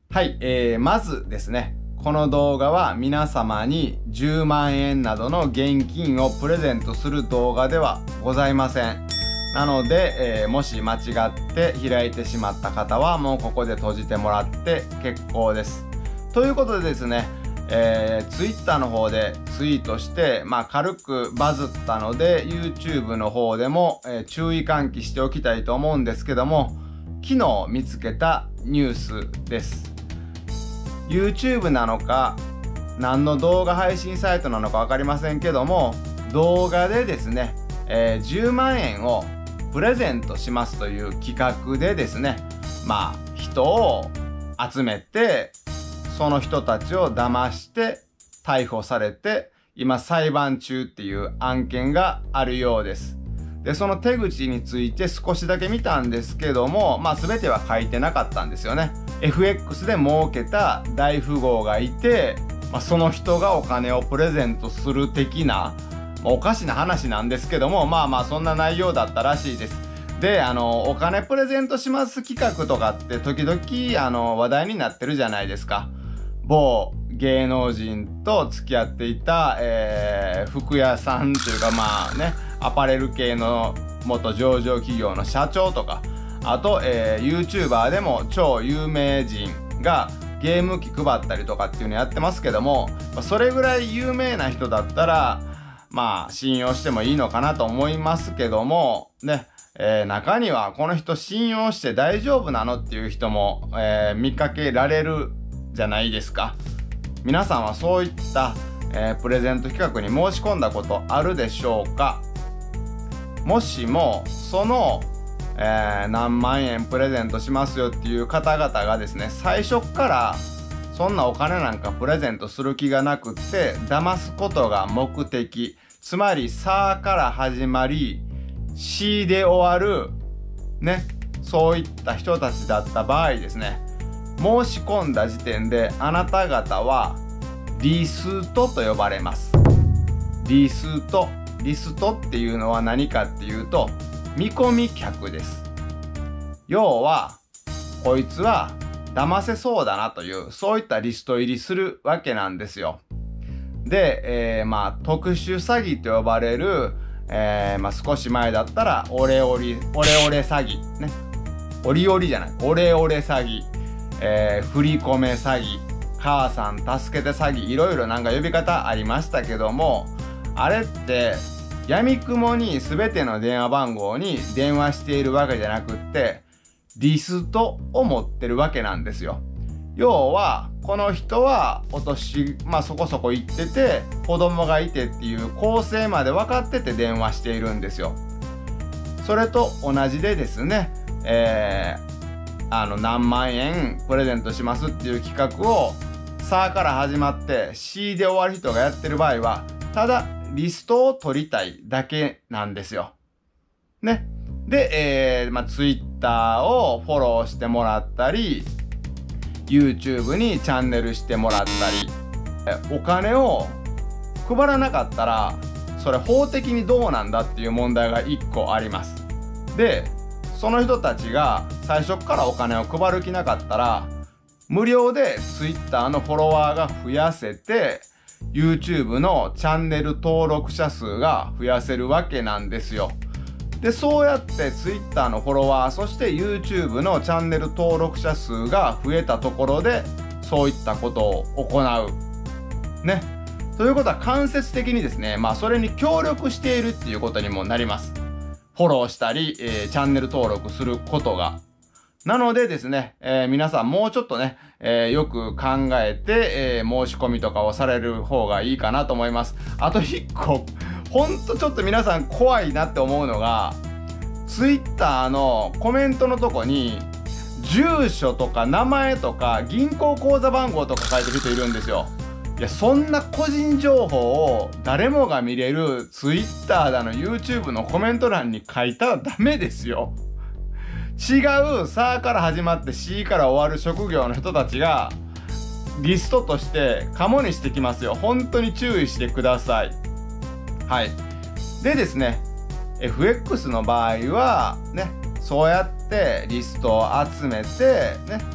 はい、まずですね、この動画は皆様に10万円などの現金をプレゼントする動画ではございません。なので、もし間違って開いてしまった方はもうここで閉じてもらって結構です。ということでですね、Twitter の方でツイートして、軽くバズったので YouTube の方でも、注意喚起しておきたいと思うんですけども、昨日見つけたニュースです。YouTube なのか何の動画配信サイトなのか分かりませんけども、動画でですね、10万円をプレゼントしますという企画でですね、人を集めてその人たちを騙して逮捕されて今裁判中っていう案件があるようです。で、その手口について少しだけ見たんですけども、全ては書いてなかったんですよね。FX で儲けた大富豪がいて、その人がお金をプレゼントする的な、おかしな話なんですけども、そんな内容だったらしいです。で、お金プレゼントします企画とかって時々話題になってるじゃないですか。某芸能人と付き合っていた、服屋さんというかアパレル系の元上場企業の社長とか、あと、YouTuber でも超有名人がゲーム機配ったりとかっていうのやってますけども、それぐらい有名な人だったら信用してもいいのかなと思いますけどもね、中にはこの人信用して大丈夫なのっていう人も、見かけられるじゃないですか。皆さんはそういった、プレゼント企画に申し込んだことあるでしょうか。もしもその、何万円プレゼントしますよっていう方々がですね、最初からそんなお金なんかプレゼントする気がなくって騙すことが目的、つまりさから始まりしで終わるね、そういった人たちだった場合ですね、申し込んだ時点であなた方はリストと呼ばれます。リストっていうのは何かっていうと、見込み客です。要はこいつは騙せそうだなという、そういったリスト入りするわけなんですよ。で、特殊詐欺と呼ばれる、少し前だったらオレオレ詐欺ね、オレオレ詐欺、振り込め詐欺、母さん助けて詐欺、いろいろなんか呼び方ありましたけども、あれって闇雲に全ての電話番号に電話しているわけじゃなくって、リストを持ってるわけなんですよ。要はこの人はお年そこそこ行ってて子供がいてっていう構成まで分かってて電話しているんですよ。それと同じでですね、何万円プレゼントしますっていう企画をさから始まってしで終わる人がやってる場合は、ただリストを取りたいだけなんですよ。ね。で、Twitter をフォローしてもらったり、YouTube にチャンネルしてもらったり、お金を配らなかったら、それ法的にどうなんだっていう問題が1個あります。で、その人たちが最初からお金を配る気なかったら、無料で Twitter のフォロワーが増やせて、YouTube のチャンネル登録者数が増やせるわけなんですよ。で、そうやって Twitter のフォロワー、そして YouTube のチャンネル登録者数が増えたところで、そういったことを行う。ね。ということは間接的にですね、それに協力しているっていうことにもなります。フォローしたり、チャンネル登録することが。なのでですね、皆さんもうちょっとね、よく考えて、申し込みとかをされる方がいいかなと思います。あと一個、ほんとちょっと皆さん怖いなって思うのが、Twitter のコメントのとこに、住所とか名前とか銀行口座番号とか書いてる人いるんですよ。いや、そんな個人情報を誰もが見れる Twitter だの YouTube のコメント欄に書いたらダメですよ。違うさから始まってしから終わる職業の人たちがリストとしてカモにしてきますよ。本当に注意してください。はい。でですね、FX の場合はね、そうやってリストを集めてね、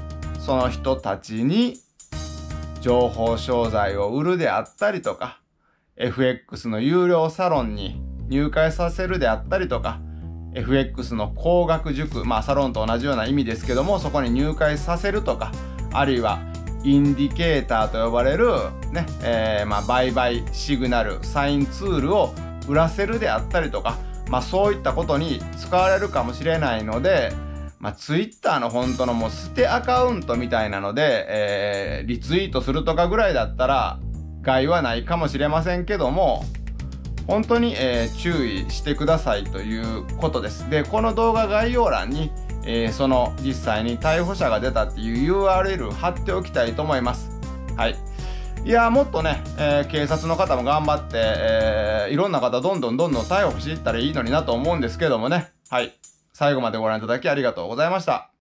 その人たちに情報商材を売るであったりとか、FX の有料サロンに入会させるであったりとか、FX の高額塾、サロンと同じような意味ですけども、そこに入会させるとか、あるいはインディケーターと呼ばれるね、売買シグナル、サインツールを売らせるであったりとか、そういったことに使われるかもしれないので、Twitter の本当のもう捨てアカウントみたいなので、リツイートするとかぐらいだったら害はないかもしれませんけども、本当に、注意してくださいということです。で、この動画概要欄に、その実際に逮捕者が出たっていう URL 貼っておきたいと思います。はい。いやもっとね、警察の方も頑張って、いろんな方どんどん逮捕していったらいいのになと思うんですけどもね。はい。最後までご覧いただきありがとうございました。